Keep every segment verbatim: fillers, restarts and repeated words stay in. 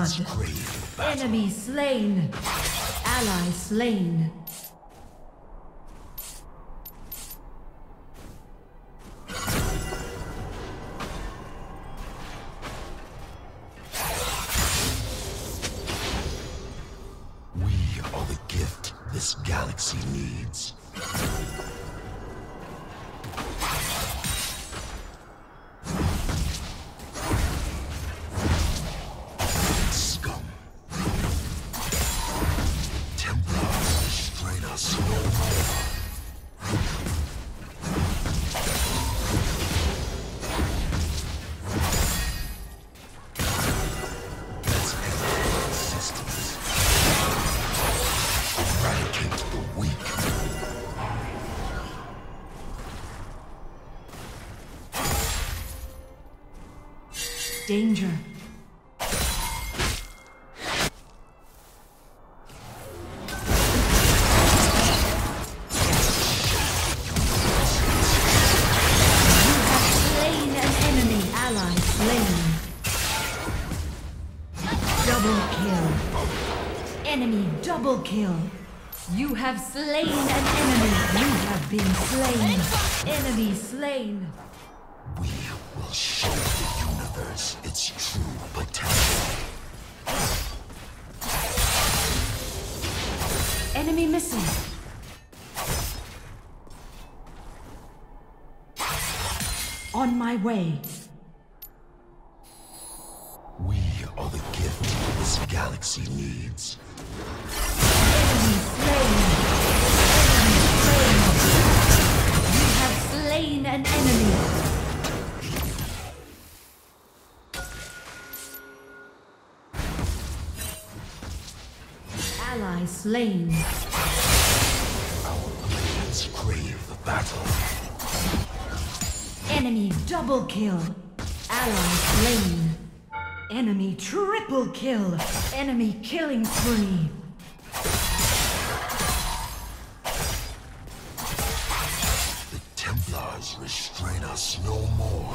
blood. Enemy slain. Ally slain. We are the gift this galaxy needs. Scum. Templars restrain us no more. Let's end our existence. Eradicate the weak. Danger. Enemy double kill. You have slain an enemy. You have been slain. Enemy slain. We will show the universe its true potential. Enemy missing. On my way. We are the gift this galaxy needs. Enemy slain. Enemy slain. You have slain an enemy. Ally slain. Our blades crave the battle. Enemy double kill. Ally slain. Enemy triple kill. Enemy killing spree. The Templars restrain us no more.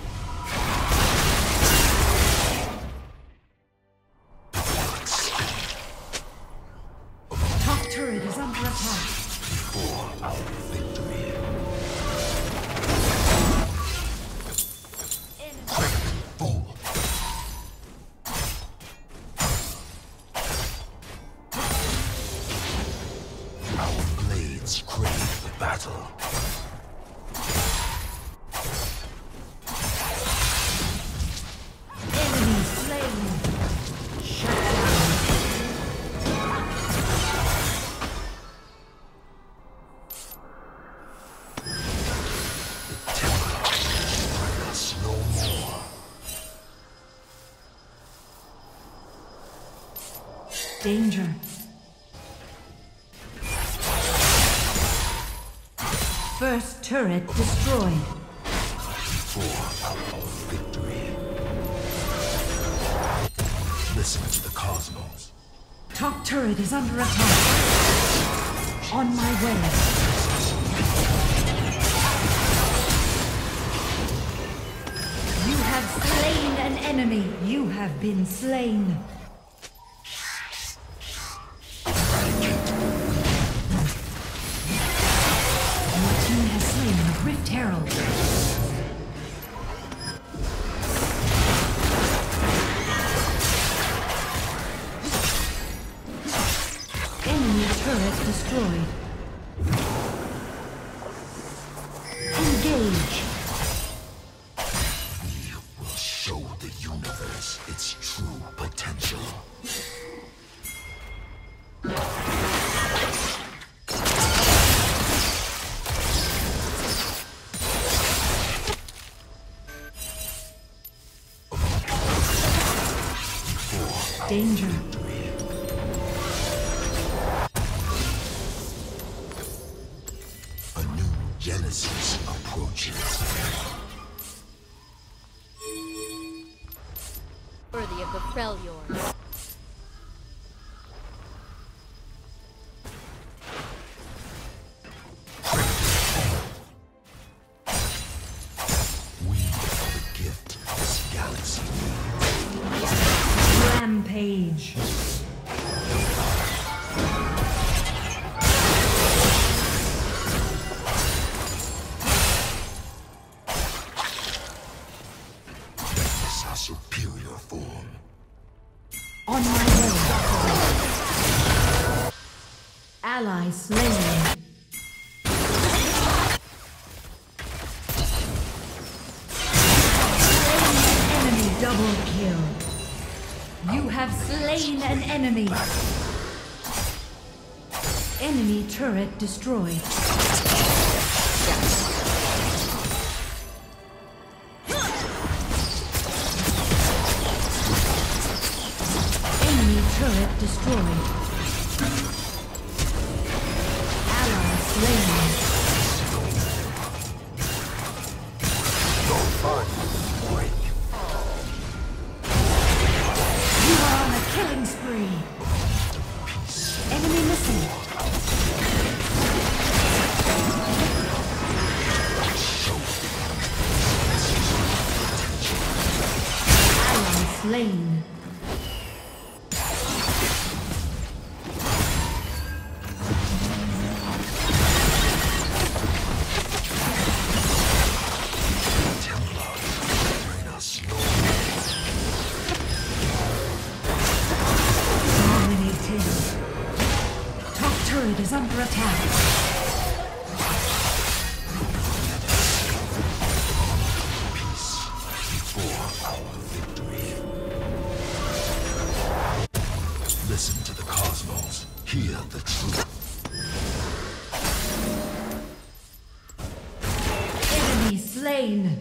Top turret is under attack. Before our victory. Fool. Our blades crave the battle. Enemy slain. Shut down. Us no more. Danger. First turret destroyed. For our victory. Listen to the cosmos. Top turret is under attack. On my way. You have slain an enemy. You have been slain. Your team has slain the Rift Herald. Enemy turret destroyed. Engage. We will show the universe its true potential. Danger. A new Genesis approaches. Worthy of the Freljord. We are the gift this galaxy needs. Rampage. Ally slain. Enemy double kill. You have slain an enemy. Enemy turret destroyed. Enemy turret destroyed. Ally slain. You are on a killing spree. Enemy missing. Ally slain. Turret is under attack. Peace before our victory. Listen to the cosmos. Hear the truth. Enemy slain.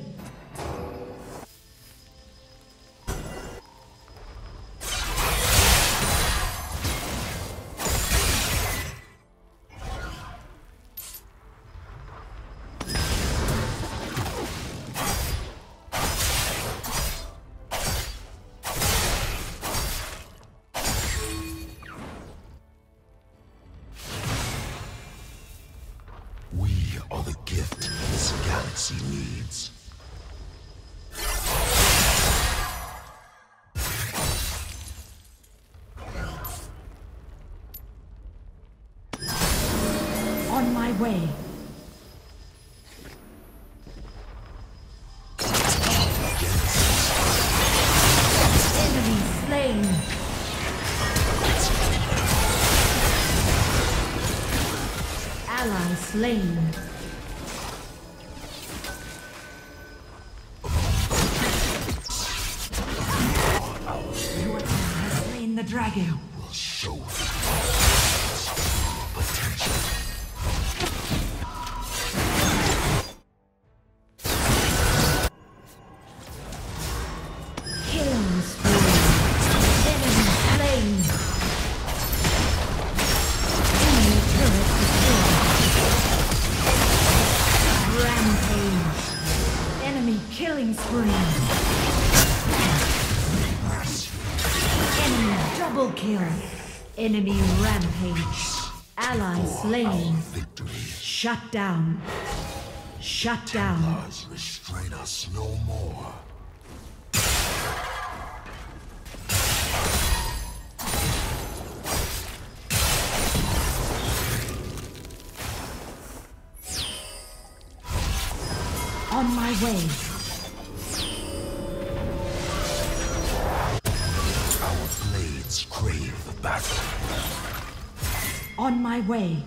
We are the gift this galaxy needs. On my way. Enemy slain. Ally slain. Your team has slain the dragon. Will show potential. Killing spree. Enemy slain. Enemy turret destroyed. Rampage. Enemy killing spree. Enemy double kill. Enemy rampage. Ally slain. Victory. Shut down. Shut down. Templars restrain us no more. On my way. Our blades crave the battle. On my way.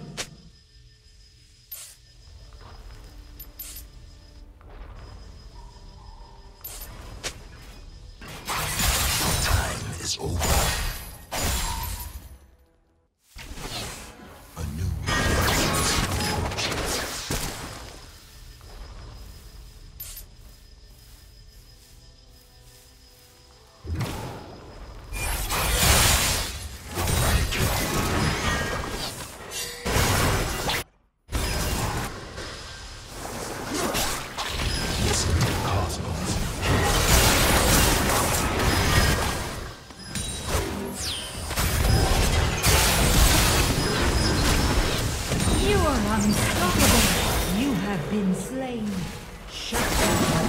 Time is over. A new crisis approaches. Listen to the cosmos. You are unstoppable. You have been slain. Shut down.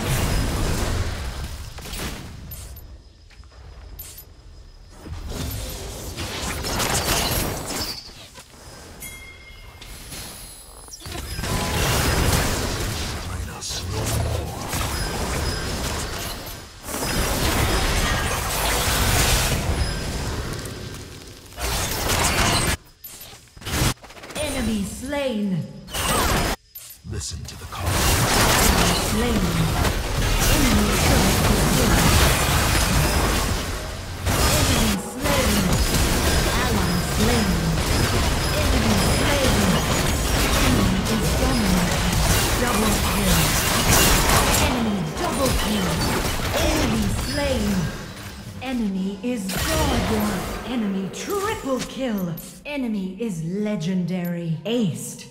Restrain us no more. slain. Listen to the call. Slain. Enemy turret destroyed. Enemy slain. Ally slain. Enemy slain. Enemy is dominated. Double kill. Enemy double kill. Enemy slain. Enemy is god. Enemy triple kill. Enemy is legendary. Aced.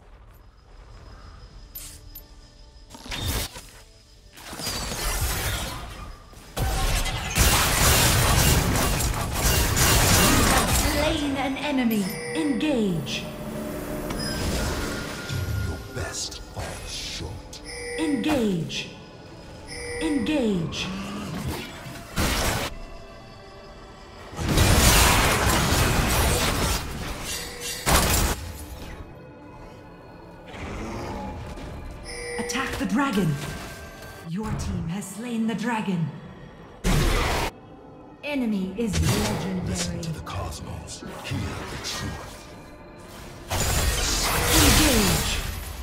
An enemy. Engage. Your best falls short. Engage. Engage. Attack the dragon. Your team has slain the dragon. Enemy is legendary. Listen to the cosmos. Hear the truth. Engage.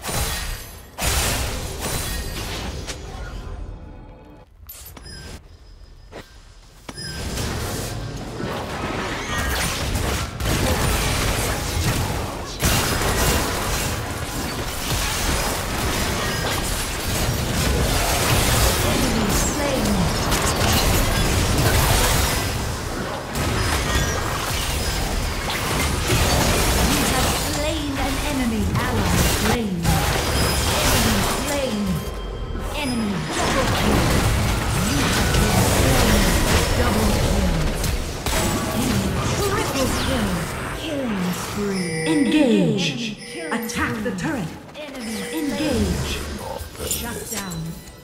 Engage! Attack the turret! Engage! Shut down.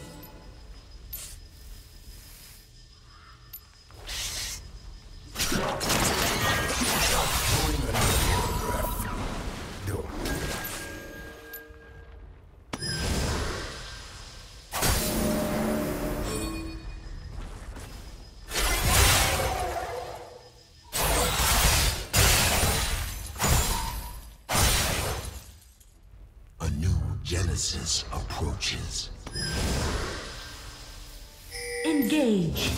Genesis approaches. Engage.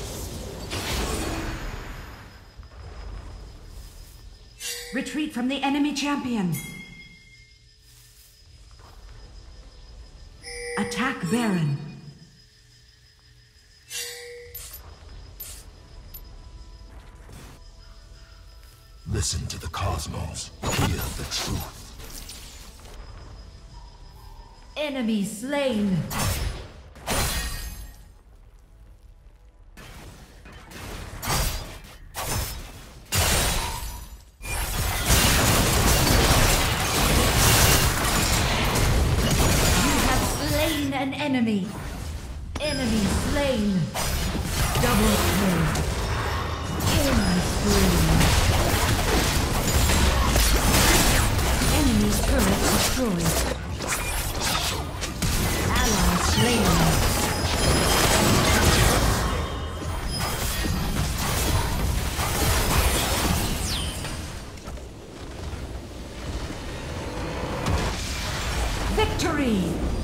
Retreat from the enemy champion. Attack Baron. Listen to the cosmos. Hear the truth. Enemy slain. You have slain an enemy. Enemy slain. Double kill. Killing spree. Enemy's turret destroyed. Slain. Victory!